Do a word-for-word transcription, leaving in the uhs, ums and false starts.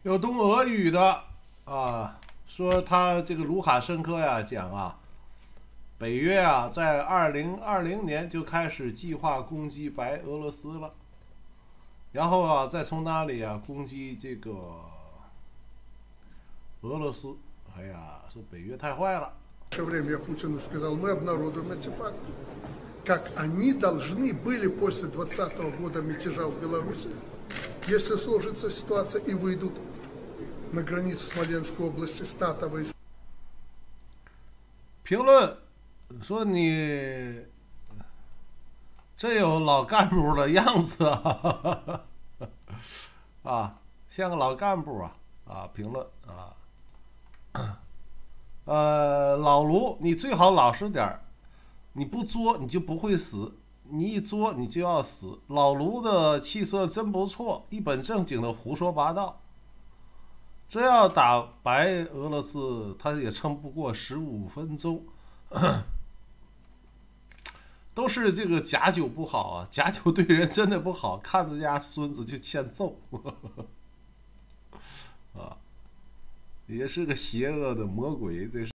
有懂俄语的啊，说他这个卢卡申科呀讲啊，北约啊在二零二零年就开始计划攻击白俄罗斯了，然后啊再从那里啊攻击这个俄罗斯。哎呀，说北约太坏了。 В свое время я Путину сказал, мы обнародуем эти факты, как они должны были после двадцатого года мятежа в Беларуси, если сложится ситуация и выйдут на границу Смоленской области с НАТО. 评论说你真有老干部的样子啊，啊，像个老干部啊啊！评论啊。呃，老卢，你最好老实点儿，你不作你就不会死，你一作你就要死。老卢的气色真不错，一本正经的胡说八道。真要打白俄罗斯，他也撑不过十五分钟。都是这个假酒不好啊，假酒对人真的不好，看着家孙子就欠揍。啊，也是个邪恶的魔鬼，这是。